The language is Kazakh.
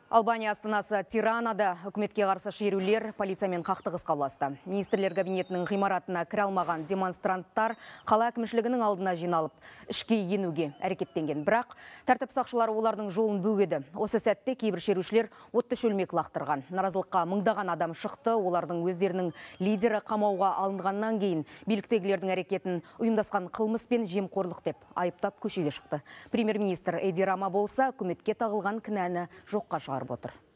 Албания астанасы Тиранада үкіметке қарсы шерулер полициямен қақтығысқа ұласты. Министрлер кабинетінің ғимаратына кіре алмаған демонстранттар қала әкімшілігінің алдына жиналып, ішке енуге әрекеттенген. Бірақ тәртіп сақшылары олардың жолын бөгеді. Осы сәтте кейбір шерушілер отты шөлмек лақтырған. Наразылыққа мыңдаған адам шықты. Олардың өздерінің лидері қамауға алынғаннан кейін биліктегілердің әрекетін ұйымдасқан қылмыс пен жемқорлық деп айыптап көшеге шықты. Премьер-министр Эди Рама болса, үкіметке тағылған кінәні жоққа шығарып отыр.